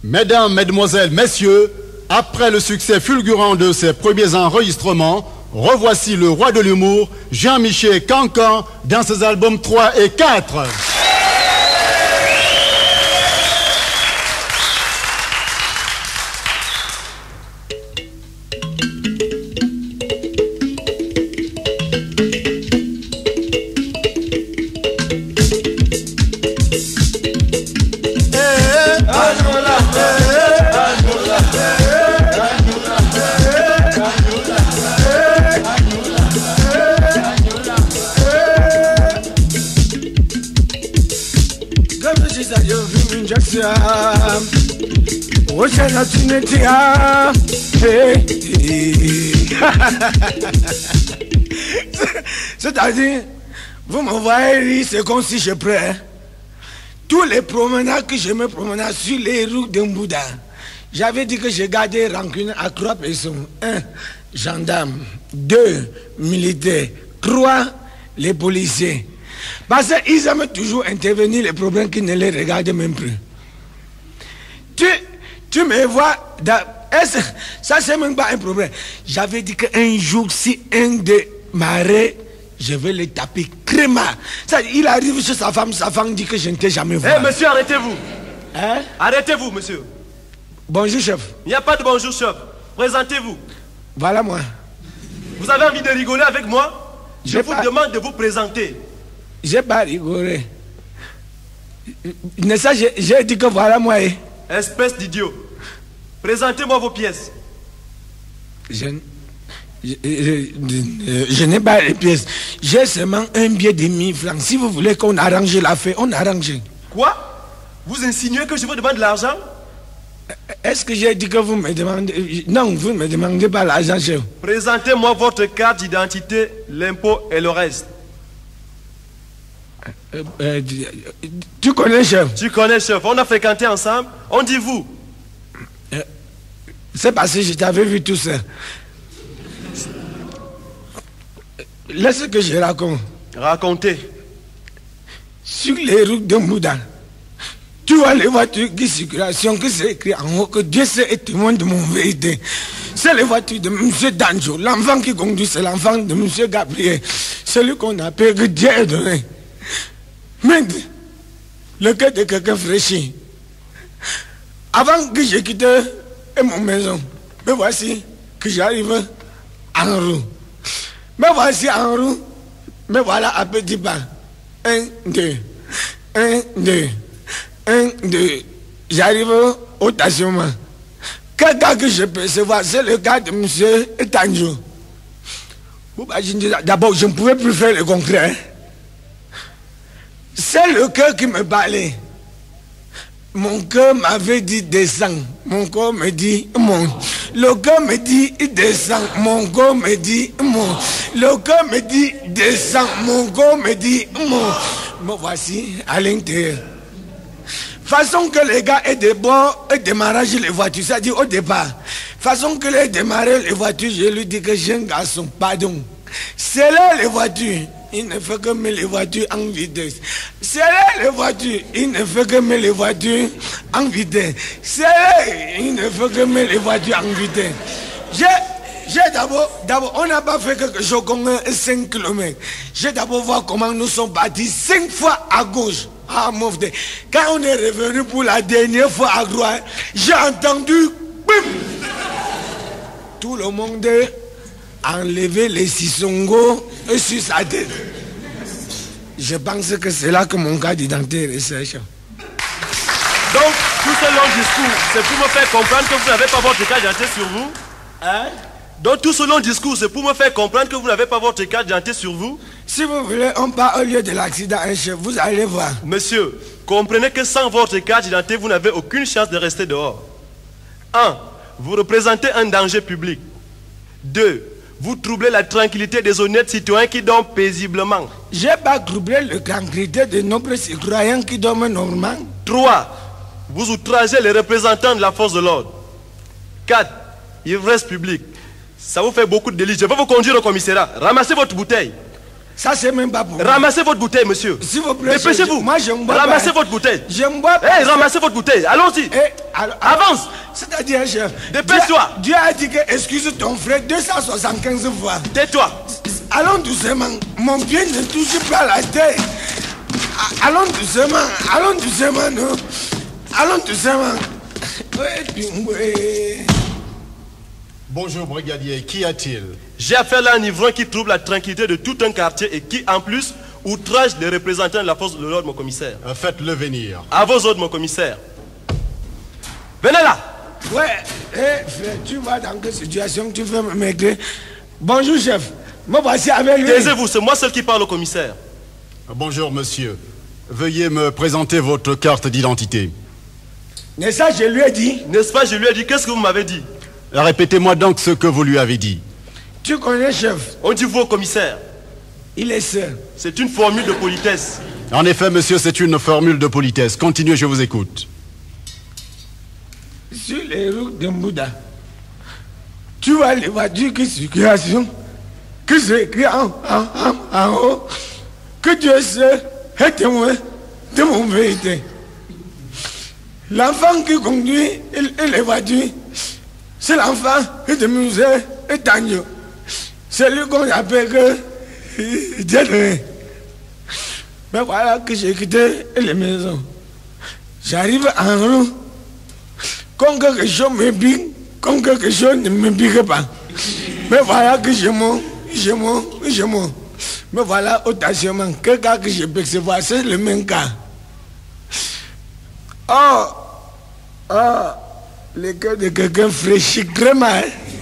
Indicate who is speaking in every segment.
Speaker 1: Mesdames, Mesdemoiselles, Messieurs, après le succès fulgurant de ses premiers enregistrements, revoici le roi de l'humour, Miche Kankan, dans ses albums 3 et 4.
Speaker 2: C'est-à-dire, vous me voyez rire, c'est comme si je prends. Tous les promenades que je me promenais sur les routes de Mbouda, j'avais dit que j'ai gardé rancune à 3 personnes. 1, gendarme. 2, militaire. 3, les policiers. Parce qu'ils aiment toujours intervenir les problèmes qui ne les regardent même plus. Tu me vois, ça c'est même pas un problème. J'avais dit qu'un jour, si un de m'arrête, je vais le taper créma. Il arrive chez sa femme dit que je ne t'ai jamais vu.
Speaker 3: Eh monsieur, arrêtez-vous.
Speaker 2: Hein?
Speaker 3: Arrêtez-vous, monsieur.
Speaker 2: Bonjour, chef.
Speaker 3: Il n'y a pas de bonjour, chef. Présentez-vous.
Speaker 2: Voilà moi.
Speaker 3: Vous avez envie de rigoler avec moi? Je vous demande de vous présenter.
Speaker 2: J'ai pas rigolé. J'ai dit que voilà moi.
Speaker 3: Espèce d'idiot. Présentez-moi vos pièces.
Speaker 2: Je n'ai pas les pièces. J'ai seulement un billet de 1000 francs. Si vous voulez qu'on arrange l'affaire, on arrange.
Speaker 3: Quoi? Vous insinuez que je vous demande de l'argent?
Speaker 2: Est-ce que j'ai dit que vous me demandez... Non, vous ne me demandez pas l'argent, chef.
Speaker 3: Présentez-moi votre carte d'identité, l'impôt et le reste.
Speaker 2: Tu connais, chef?
Speaker 3: Tu connais, chef. On a fréquenté ensemble. On dit vous.
Speaker 2: C'est parce que je t'avais vu tout ça. Laisse que je raconte.
Speaker 3: Racontez.
Speaker 2: Sur les routes de Mbouda, tu vois les voitures qui circulent, que c'est écrit en haut que Dieu est témoin de mon vérité. C'est les voitures de M. Danjo. L'enfant qui conduit, c'est l'enfant de M. Gabriel. Celui qu'on appelle que Dieu est donné. Mais le cœur de quelqu'un fraîchit. Avant que je quitte mon maison, me voici que j'arrive en roue. Me voici en roue. Me voilà à petit pas. 1, 2. 1, 2. 1, 2. J'arrive au stationnement. Quel cas que je peux savoir, c'est le cas de M. Tanjo. D'abord, je ne pouvais plus faire le concret. C'est le cœur qui me parlait. Mon cœur m'avait dit descends. Mon corps me dit monte. Le cœur me dit descends. Mon corps me dit monte. Le cœur me dit descends. Mon corps me dit monte. Me voici à l'intérieur. Façon que les gars aient démarré les voitures, c'est-à-dire au départ. Façon que les démarrer les voitures, je lui dis que j'ai un garçon, pardon. C'est là les voitures. Il ne fait que mettre les voitures en vitesse. C'est là les voitures. Il ne fait que mettre les voitures en vitesse. C'est là. Il ne fait que mettre les voitures en vitesse. J'ai d'abord, on n'a pas fait quelque chose comme 5 km. J'ai d'abord voir comment nous sommes partis 5 fois à gauche. Quand on est revenu pour la dernière fois à droite, j'ai entendu bim. Tout le monde a enlevé les sissongos sur sa tête. Je pense que c'est là que mon cas d'identité recherche.
Speaker 3: Donc, tout ce long discours, c'est pour me faire comprendre que vous n'avez pas votre carte d'identité sur vous?
Speaker 2: Hein?
Speaker 3: Donc, tout ce long discours, c'est pour me faire comprendre que vous n'avez pas votre carte d'identité sur vous?
Speaker 2: Si vous voulez, on part au lieu de l'accident, chef, vous allez voir.
Speaker 3: Monsieur, comprenez que sans votre carte d'identité, vous n'avez aucune chance de rester dehors. 1. Vous représentez un danger public. 2. Vous troublez la tranquillité des honnêtes citoyens qui dorment paisiblement.
Speaker 2: J'ai pas troublé la tranquillité de nobles citoyens qui dorment normalement.
Speaker 3: 3. Vous outragez les représentants de la force de l'ordre. 4. Ivresse publique. Ça vous fait beaucoup de délits. Je vais vous conduire au commissariat. Ramassez votre bouteille.
Speaker 2: Ça, c'est même pas pour moi.
Speaker 3: Ramassez votre bouteille, monsieur.
Speaker 2: S'il vous plaît,
Speaker 3: dépêchez-vous.
Speaker 2: Moi, je me bois
Speaker 3: Ramassez
Speaker 2: pas.
Speaker 3: votre bouteille.
Speaker 2: Je me bois pas.
Speaker 3: Hey, ramassez votre bouteille. Allons-y. Avance.
Speaker 2: C'est-à-dire, chef.
Speaker 3: Dépêche-toi.
Speaker 2: Dieu a dit que excuse ton frère 275 fois.
Speaker 3: Tais-toi.
Speaker 2: Allons doucement. Mon pied ne touche pas la terre. Allons doucement. Allons doucement, non. Allons doucement.
Speaker 1: Bonjour, brigadier. Qu'y a-t-il?
Speaker 3: J'ai affaire là à un ivrogne qui trouble la tranquillité de tout un quartier et qui, en plus, outrage les représentants de la force de l'ordre, mon commissaire.
Speaker 1: Faites-le venir.
Speaker 3: À vos ordres, mon commissaire. Venez là.
Speaker 2: Ouais, frère, tu vois dans quelle situation tu veux me maigrir. Bonjour, chef. Me voici avec lui.
Speaker 3: Taisez-vous, c'est moi seul qui parle au commissaire.
Speaker 1: Bonjour, monsieur. Veuillez me présenter votre carte d'identité.
Speaker 2: N'est-ce pas, je lui ai dit?
Speaker 3: N'est-ce pas, je lui ai dit, qu'est-ce que vous m'avez dit?
Speaker 1: Répétez-moi donc ce que vous lui avez dit.
Speaker 2: Tu connais, chef?
Speaker 3: On dit vous au commissaire.
Speaker 2: Il est seul.
Speaker 3: C'est une formule de politesse.
Speaker 1: En effet, monsieur, c'est une formule de politesse. Continuez, je vous écoute.
Speaker 2: Sur les routes de Mbouda, tu vois les voitures qui circulent, que c'est écrit en haut, que Dieu seul est témoin de mon vérité. L'enfant qui conduit les voitures, c'est l'enfant de musée et d'agneau. C'est lui qu'on appelle que Dieu. Mais voilà que j'ai quitté les maisons. J'arrive en route. Quand quelque chose me pique, quand quelque chose ne me pique pas. Mais voilà que je monte. Mais voilà, audacieux, quelqu'un que je peux percevoir, c'est le même cas. Le cœur de quelqu'un fléchit très mal.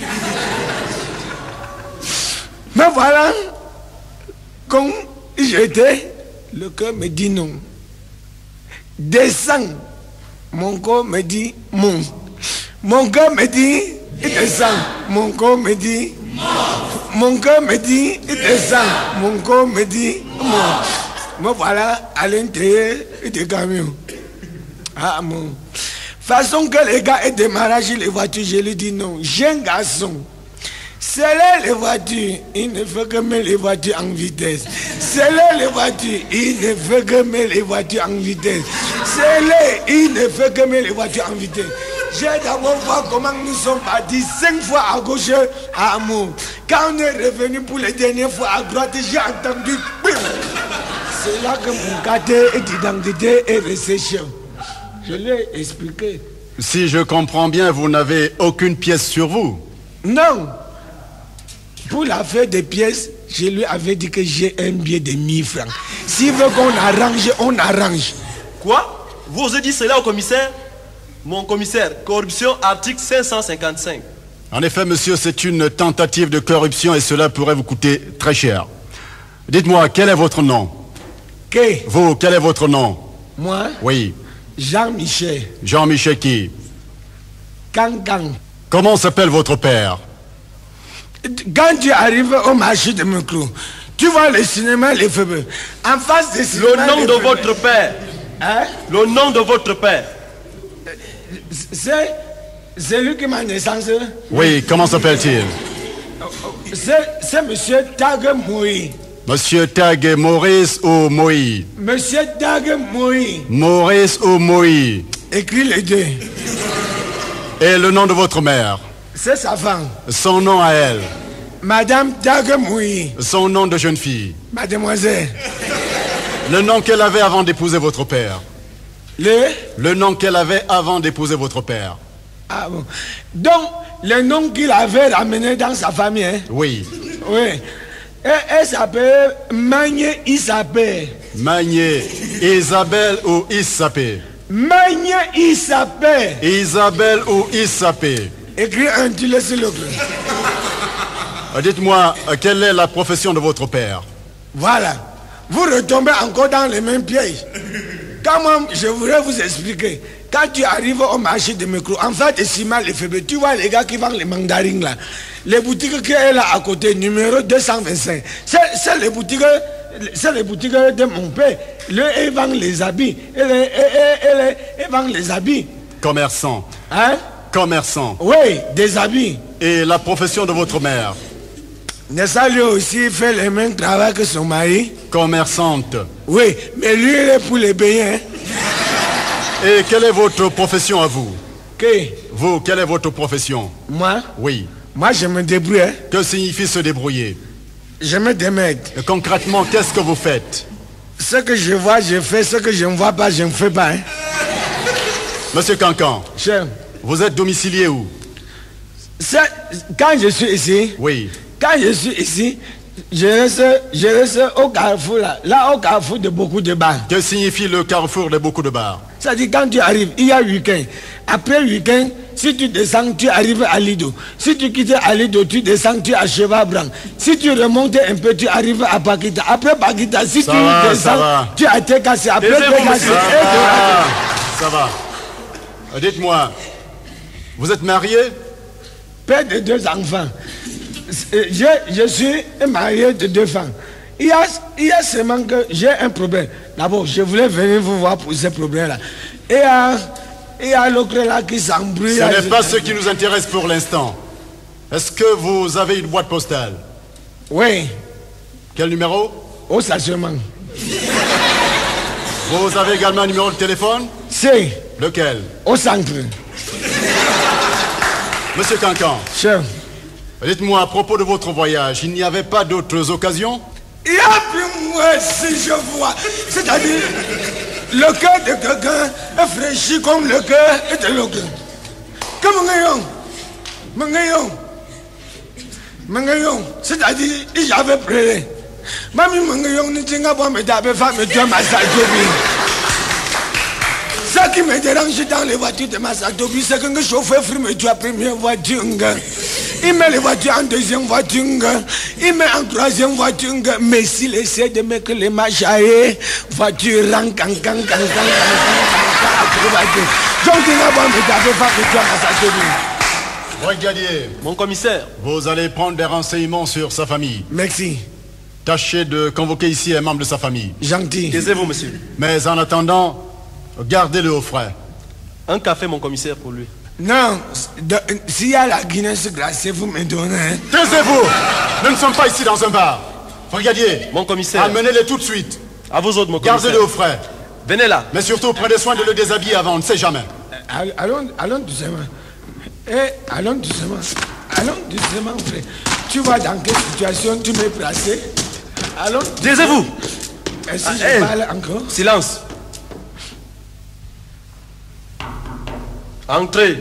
Speaker 2: Mais voilà, quand j'étais, le cœur me dit non. Descends. Mon corps me dit monte. Mon cœur me dit descends. Mon corps me dit monte. Mon cœur me dit descends. Mon corps me dit monte. Me voilà à l'intérieur du camion. Ah mon. Façon que les gars aient démarré les voitures, je lui dis non. J'ai un garçon. C'est là les voitures, il ne fait que mettre les voitures en vitesse. C'est là les voitures, il ne fait que mettre les voitures en vitesse. C'est là, il ne fait que mettre les voitures en vitesse. J'ai d'abord vu comment nous sommes partis 5 fois à gauche à Amour. Quand on est revenu pour les dernières fois à droite, j'ai entendu. C'est là que mon quartier d'identité est resté chef. Je l'ai expliqué.
Speaker 1: Si je comprends bien, vous n'avez aucune pièce sur vous?
Speaker 2: Non. Pour l'affaire des pièces, je lui avais dit que j'ai un billet de 1000 francs. S'il veut qu'on arrange, on arrange.
Speaker 3: Quoi? Vous osez dire cela au commissaire? Mon commissaire, corruption, article 555.
Speaker 1: En effet, monsieur, c'est une tentative de corruption et cela pourrait vous coûter très cher. Dites-moi, quel est votre nom? Vous, quel est votre nom?
Speaker 2: Moi?
Speaker 1: Oui.
Speaker 2: Jean-Miche.
Speaker 1: Jean-Miche qui?
Speaker 2: Kankan.
Speaker 1: Comment s'appelle votre père?
Speaker 2: Quand tu arrives au marché de Meclou, tu vois le cinéma Les Feux. En face du cinéma.
Speaker 3: Le nom de votre père.
Speaker 2: Hein?
Speaker 3: Le nom de votre père.
Speaker 2: C'est lui qui m'a naissance.
Speaker 1: Oui, comment s'appelle-t-il?
Speaker 2: C'est monsieur Tag Moui.
Speaker 1: Monsieur Tag Maurice ou Moï?
Speaker 2: Monsieur Tag Moui.
Speaker 1: Maurice ou Moï?
Speaker 2: Écris les deux.
Speaker 1: Et le nom de votre mère?
Speaker 2: C'est sa femme.
Speaker 1: Son nom à elle?
Speaker 2: Madame Tag Moui.
Speaker 1: Son nom de jeune fille?
Speaker 2: Mademoiselle.
Speaker 1: Le nom qu'elle avait avant d'épouser votre père? Le nom qu'elle avait avant d'épouser votre père?
Speaker 2: Ah bon. Donc, le nom qu'il avait ramené dans sa famille, hein?
Speaker 1: Oui.
Speaker 2: Oui. Elle s'appelle Miche Kankan.
Speaker 1: Magné, Isabelle ou Issapé?
Speaker 2: Miche Kankan.
Speaker 1: Isabelle ou Issapé?
Speaker 2: Écris un tu laisses le
Speaker 1: Dites-moi, quelle est la profession de votre père?
Speaker 2: Voilà. Vous retombez encore dans les mêmes pièges. Quand même, je voudrais vous expliquer. Quand tu arrives au marché de Meclou, en fait, de ciment, les faibles, tu vois les gars qui vendent les mandarines là. Les boutiques qui sont là à côté, numéro 225. C'est les boutiques de mon père. Ils vendent les habits. Ils vendent les habits.
Speaker 1: Commerçant.
Speaker 2: Hein?
Speaker 1: Commerçant.
Speaker 2: Oui, des habits.
Speaker 1: Et la profession de votre mère?
Speaker 2: N'est-ce lui aussi fait le même travail que son mari?
Speaker 1: Commerçante.
Speaker 2: Oui, mais lui, il est pour les payer. Hein?
Speaker 1: Et quelle est votre profession à vous?
Speaker 2: Que?
Speaker 1: Vous, quelle est votre profession?
Speaker 2: Moi?
Speaker 1: Oui.
Speaker 2: Moi, je me débrouille. Hein?
Speaker 1: Que signifie se débrouiller?
Speaker 2: Je me démerde.
Speaker 1: Et concrètement, qu'est-ce que vous faites?
Speaker 2: Ce que je vois, je fais. Ce que je ne vois pas, je ne fais pas. Hein?
Speaker 1: Monsieur Kankan,
Speaker 2: Cher.
Speaker 1: vous êtes domicilié où?
Speaker 2: Quand je suis ici,
Speaker 1: Oui.
Speaker 2: quand je suis ici, je reste au carrefour là au carrefour de beaucoup de bars.
Speaker 1: Que signifie le carrefour de beaucoup de bars?
Speaker 2: C'est-à-dire quand tu arrives, il y a week-end. Après week-end, si tu descends, tu arrives à Lido. Si tu quittes à Lido, tu descends, tu es à Cheval Blanc. Si tu remontes un peu, tu arrives à Paquita. Après Paquita, si tu descends, tu es à Tekassi. Après Tekassi,
Speaker 1: ça va. Dites-moi, vous êtes marié?
Speaker 2: Père de 2 enfants. Je suis marié de 2 femmes. Il y a seulement que j'ai un problème. D'abord, je voulais venir vous voir pour ce problème-là. Et il y a l'autre là qui s'embrouille.
Speaker 1: Ce n'est pas ce qui nous intéresse pour l'instant. Est-ce que vous avez une boîte postale?
Speaker 2: Oui.
Speaker 1: Quel numéro?
Speaker 2: Au stationnement.
Speaker 1: Vous avez également un numéro de téléphone?
Speaker 2: C'est.
Speaker 1: Lequel?
Speaker 2: Au centre.
Speaker 1: Monsieur Kankan.
Speaker 2: Cher.
Speaker 1: Dites-moi, à propos de votre voyage, il n'y avait pas d'autres occasions?
Speaker 2: Il y a plus moi si je vois. C'est-à-dire, le cœur de quelqu'un est fraîchi comme le cœur de l'autre. Comme Mangayon. C'est-à-dire, j'avais prêté. Mami Mangayon ne tient pas me taper femme et tu m'as salté. Ce qui me dérange dans les voitures de Massatobi, c'est que le chauffeur me doit première voiture. Il met les voitures en deuxième voiture. Il met en troisième voiture. Mais s'il essaie de mettre les machaillés, voiture rang, cancan. Donc il n'a pas me taper femme et tu Massatobi.
Speaker 1: Brigadier.
Speaker 3: Mon commissaire.
Speaker 1: Vous allez prendre des renseignements sur sa famille.
Speaker 2: Merci.
Speaker 1: Tâchez de convoquer ici un membre de sa famille.
Speaker 2: Gentil.
Speaker 3: Taisez-vous, monsieur.
Speaker 1: Mais en attendant, gardez-le au frais.
Speaker 3: Un café, mon commissaire, pour lui.
Speaker 2: Non, s'il y a la Guinness glacée, vous me donnez. Hein?
Speaker 1: Taisez-vous! Nous ne sommes pas ici dans un bar. Brigadier.
Speaker 3: Mon commissaire.
Speaker 1: Amenez-les tout de suite.
Speaker 3: À vous autres, mon commissaire.
Speaker 1: Gardez-le au frais.
Speaker 3: Venez là.
Speaker 1: Mais surtout, prenez soin de le déshabiller avant, on ne sait jamais.
Speaker 2: Allons doucement. Allons doucement. Allons doucement, frère. Tu vois dans quelle situation tu m'es placé? Allons.
Speaker 3: Taisez-vous!
Speaker 2: Est-ce que je parle encore?
Speaker 3: Silence. Entrez.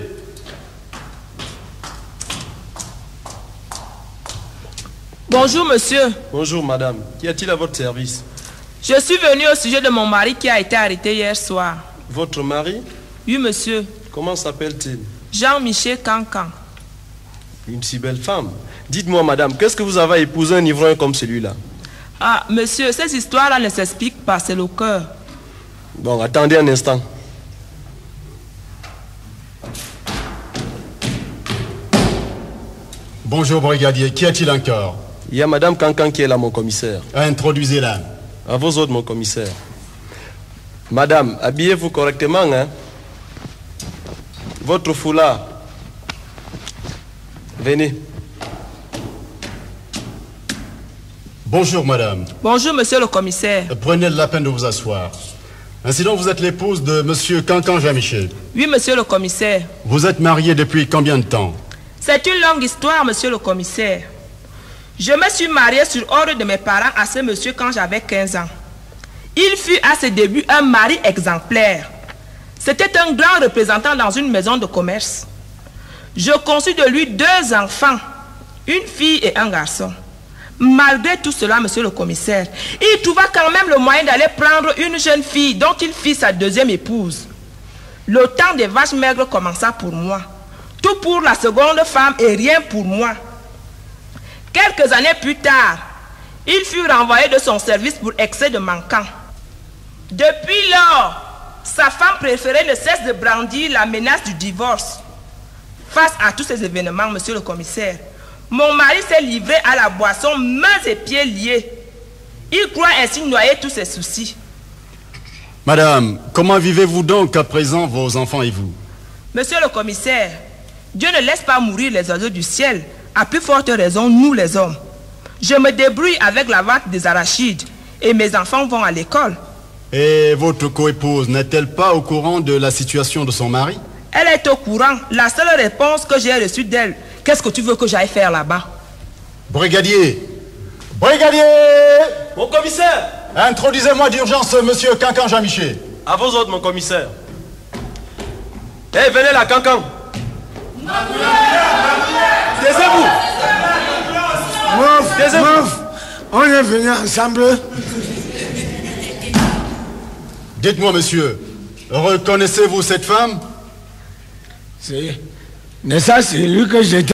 Speaker 4: Bonjour monsieur.
Speaker 3: Bonjour madame. Qu'y a-t-il à votre service?
Speaker 4: Je suis venu au sujet de mon mari qui a été arrêté hier soir.
Speaker 3: Votre mari?
Speaker 4: Oui monsieur.
Speaker 3: Comment s'appelle-t-il?
Speaker 4: Miche Kankan.
Speaker 3: Une si belle femme. Dites-moi madame, qu'est-ce que vous avez à épouser un ivrogne comme celui-là?
Speaker 4: Ah monsieur, ces histoires-là ne s'expliquent pas, c'est le cœur.
Speaker 3: Bon, attendez un instant.
Speaker 1: Bonjour, brigadier. Qu'y a-t-il encore?
Speaker 3: Il y a madame Kankan qui est là, mon commissaire.
Speaker 1: Introduisez-la.
Speaker 3: À vos ordres, mon commissaire. Madame, habillez-vous correctement, hein? Votre foulard. Venez.
Speaker 1: Bonjour, madame.
Speaker 4: Bonjour monsieur le commissaire.
Speaker 1: Prenez la peine de vous asseoir. Ainsi donc, vous êtes l'épouse de monsieur Kankan Miche.
Speaker 4: Oui monsieur le commissaire.
Speaker 1: Vous êtes mariée depuis combien de temps?
Speaker 4: C'est une longue histoire monsieur le commissaire. Je me suis mariée sur ordre de mes parents à ce monsieur quand j'avais 15 ans. Il fut à ses débuts un mari exemplaire. C'était un grand représentant dans une maison de commerce. Je conçus de lui 2 enfants, une fille et un garçon. Malgré tout cela, monsieur le commissaire, il trouva quand même le moyen d'aller prendre une jeune fille dont il fit sa 2e épouse. Le temps des vaches maigres commença pour moi. Tout pour la seconde femme et rien pour moi. Quelques années plus tard, il fut renvoyé de son service pour excès de manquant. Depuis lors, sa femme préférée ne cesse de brandir la menace du divorce. Face à tous ces événements, monsieur le commissaire, mon mari s'est livré à la boisson, mains et pieds liés. Il croit ainsi noyer tous ses soucis.
Speaker 1: Madame, comment vivez-vous donc à présent, vos enfants et vous?
Speaker 4: Monsieur le commissaire, Dieu ne laisse pas mourir les oiseaux du ciel, à plus forte raison nous les hommes. Je me débrouille avec la vente des arachides et mes enfants vont à l'école.
Speaker 1: Et votre coépouse n'est-elle pas au courant de la situation de son mari?
Speaker 4: Elle est au courant. La seule réponse que j'ai reçue d'elle, qu'est-ce que tu veux que j'aille faire là-bas?
Speaker 1: Brigadier! Brigadier!
Speaker 3: Mon commissaire!
Speaker 1: Introduisez-moi d'urgence monsieur Kankan Jean-Michel.
Speaker 3: À vos ordres, mon commissaire. Eh, venez là, Kankan. Taisez-vous.
Speaker 2: Mouf, on est venus ensemble.
Speaker 1: Dites-moi, monsieur, reconnaissez-vous cette femme?
Speaker 2: Mais ça, c'est lui que j'étais.